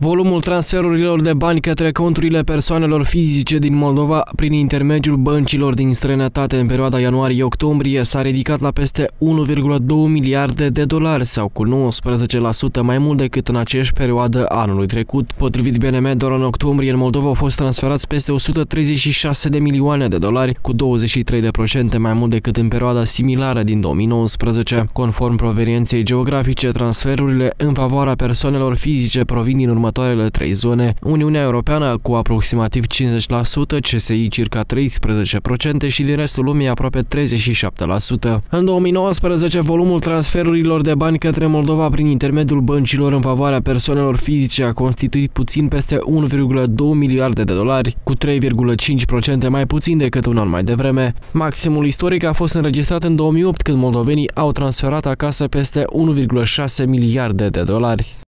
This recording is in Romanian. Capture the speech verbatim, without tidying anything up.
Volumul transferurilor de bani către conturile persoanelor fizice din Moldova prin intermediul băncilor din străinătate în perioada ianuarie-octombrie s-a ridicat la peste unu virgulă doi miliarde de dolari sau cu nouăsprezece la sută mai mult decât în aceeași perioadă anului trecut. Potrivit B N M, doar în octombrie în Moldova au fost transferați peste o sută treizeci și șase de milioane de dolari, cu douăzeci și trei la sută mai mult decât în perioada similară din două mii nouăsprezece. Conform provenienței geografice, transferurile în favoarea persoanelor fizice provin din următoarele trei zone: Uniunea Europeană cu aproximativ cincizeci la sută, C S I circa treisprezece la sută și din restul lumii aproape treizeci și șapte la sută. În două mii nouăsprezece, volumul transferurilor de bani către Moldova prin intermediul băncilor în favoarea persoanelor fizice a constituit puțin peste unu virgulă doi miliarde de dolari, cu trei virgulă cinci la sută mai puțin decât un an mai devreme. Maximul istoric a fost înregistrat în două mii opt, când moldovenii au transferat acasă peste unu virgulă șase miliarde de dolari.